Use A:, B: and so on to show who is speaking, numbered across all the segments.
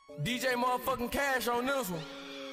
A: DJ motherfucking Cash on this one.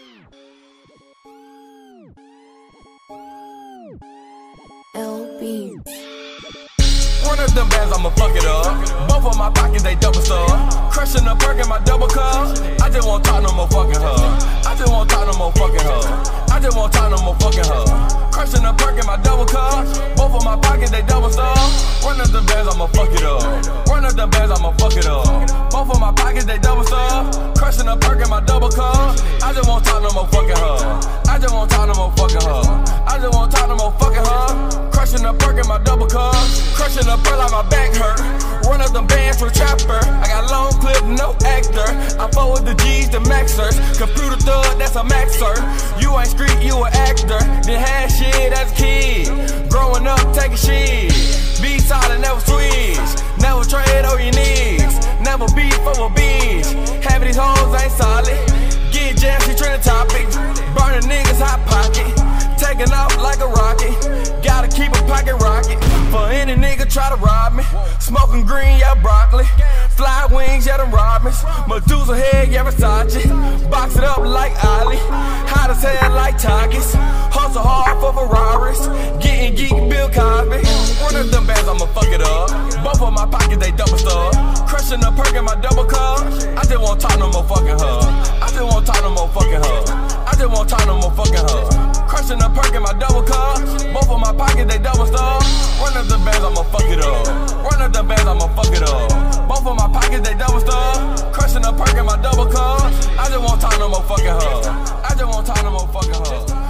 B: LB.
A: One of them bands, I'ma fuck it up. Both of my pockets, they double stuff. Crushing the perk in my double cup. I just won't talk no more fucking her. I just won't talk no more fucking her. I just won't talk no more fucking her. Crushing the perk in my double cup. Both of my pockets, they double stuff. One of them bands, I'ma fuck it up. One of them bands, I'ma fuck it up. Both of my pockets, they double stuff. Crushing the perk in my double cup. I just won't talk no more fucking her. I just won't talk no more fucking her. I just won't talk no more fucking her. Crushing the perk in my double cup. Crushing the perk like my back hurt. Run up them bands for trapper. I got long clip, no actor. I forward the G's to maxers. Computer thug, that's a maxer. You ain't street, you an actor. Then had shit as a kid. Growing up, taking shit. Be solid, never switch. Never trade on your niggas. Never beef for a bitch. Having these hoes ain't solid. Get jammed, she trending topic. Burning niggas hot pocket. Taking off like a rocket. Gotta keep a pocket rocket. For any nigga try to rob me. Smoking green, yeah, broccoli. Fly wings, yeah, them Robins. Medusa head, yeah, Versace. Box it up like Ali. Hot as hell like Takis. Hustle hard for Ferraris. Getting geek, Bill Cosby. One of them bands, I'ma fuck it up. Both of my pockets, they double stuff. Crushing the perk in my double cup. I just won't talk no more fucking her. I just won't talk no more fucking her. I just won't talk no more fucking her. Crushing the perk in my double cup. Both of my pockets, they double stuff. One of the bands, I'ma fuck it up. One of the bands, I'ma fuck it up. Both of my pockets, they double stuff. Crushing the perk in my double cup. I just won't talk no more fucking her. I just won't talk no more fucking her.